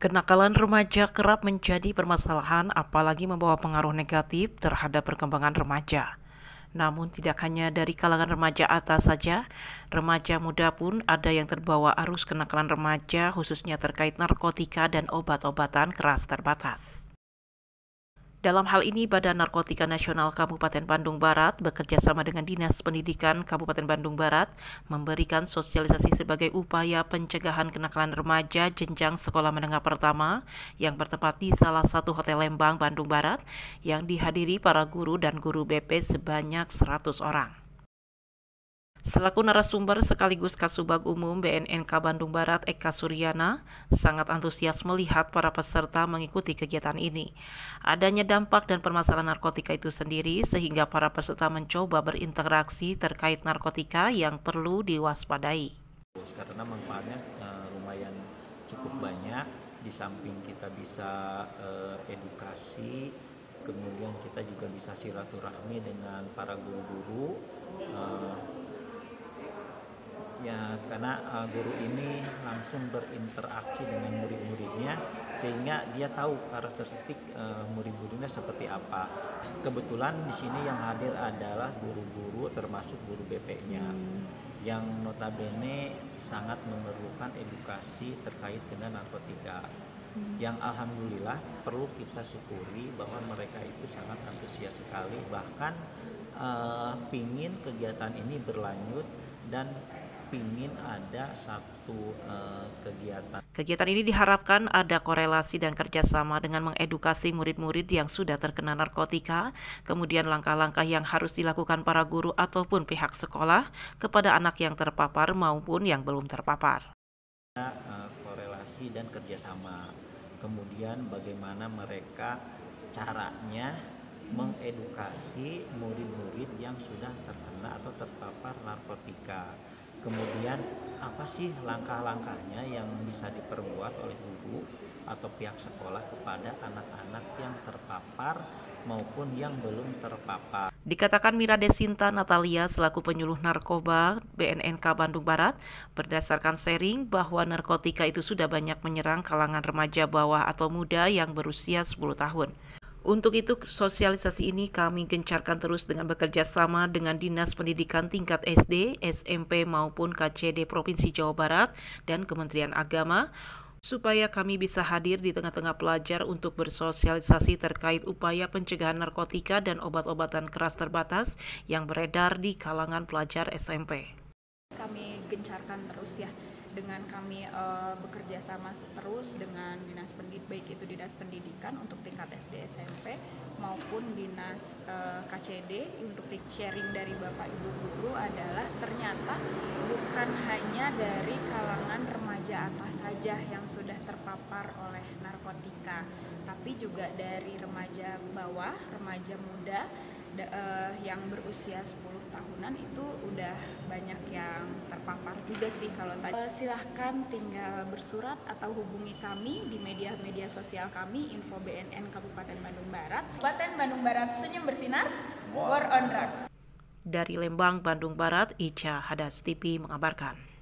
Kenakalan remaja kerap menjadi permasalahan, apalagi membawa pengaruh negatif terhadap perkembangan remaja. Namun tidak hanya dari kalangan remaja atas saja, remaja muda pun ada yang terbawa arus kenakalan remaja khususnya terkait narkotika dan obat-obatan keras terbatas. Dalam hal ini, Badan Narkotika Nasional Kabupaten Bandung Barat bekerja sama dengan Dinas Pendidikan Kabupaten Bandung Barat memberikan sosialisasi sebagai upaya pencegahan kenakalan remaja jenjang sekolah menengah pertama yang bertempat di salah satu hotel Lembang, Bandung Barat yang dihadiri para guru dan guru BP sebanyak 100 orang. Selaku narasumber sekaligus Kasubag Umum BNNK Bandung Barat Eka Suryana sangat antusias melihat para peserta mengikuti kegiatan ini. Adanya dampak dan permasalahan narkotika itu sendiri sehingga para peserta mencoba berinteraksi terkait narkotika yang perlu diwaspadai. Karena manfaatnya lumayan cukup banyak, di samping kita bisa edukasi, kemudian kita juga bisa silaturahmi dengan para guru-guru. Ya, karena guru ini langsung berinteraksi dengan murid-muridnya sehingga dia tahu karakteristik murid-muridnya seperti apa. Kebetulan di sini yang hadir adalah guru-guru termasuk guru BP-nya yang notabene sangat memerlukan edukasi terkait dengan narkotika. Yang alhamdulillah perlu kita syukuri bahwa mereka itu sangat antusias sekali, bahkan pingin kegiatan ini berlanjut dan ingin ada satu kegiatan. Kegiatan ini diharapkan ada korelasi dan kerjasama dengan mengedukasi murid-murid yang sudah terkena narkotika, kemudian langkah-langkah yang harus dilakukan para guru ataupun pihak sekolah kepada anak yang terpapar maupun yang belum terpapar. Korelasi dan kerjasama, kemudian bagaimana mereka caranya mengedukasi murid-murid yang sudah terkena atau terpapar narkotika. Kemudian apa sih langkah-langkahnya yang bisa diperbuat oleh guru atau pihak sekolah kepada anak-anak yang terpapar maupun yang belum terpapar. Dikatakan Mira Desinta Natalia selaku penyuluh narkoba BNNK Bandung Barat, berdasarkan sharing bahwa narkotika itu sudah banyak menyerang kalangan remaja bawah atau muda yang berusia 10 tahun. Untuk itu, sosialisasi ini kami gencarkan terus dengan bekerja sama dengan Dinas Pendidikan tingkat SD, SMP maupun KCD Provinsi Jawa Barat dan Kementerian Agama, supaya kami bisa hadir di tengah-tengah pelajar untuk bersosialisasi terkait upaya pencegahan narkotika dan obat-obatan keras terbatas yang beredar di kalangan pelajar SMP. Kami gencarkan terus ya, dengan kami bekerja sama terus dengan dinas pendidikan, baik itu dinas pendidikan untuk tingkat SD SMP maupun dinas KCD. Untuk sharing dari Bapak Ibu guru adalah ternyata bukan hanya dari kalangan remaja atas saja yang sudah terpapar oleh narkotika, tapi juga dari remaja bawah, remaja muda yang berusia 10 tahunan itu udah banyak yang terpapar juga sih kalau tadi. Silahkan tinggal bersurat atau hubungi kami di media sosial kami, Info BNN Kabupaten Bandung Barat. Kabupaten Bandung Barat, senyum bersinar, war on drugs. Dari Lembang, Bandung Barat, Ica Hadas TV mengabarkan.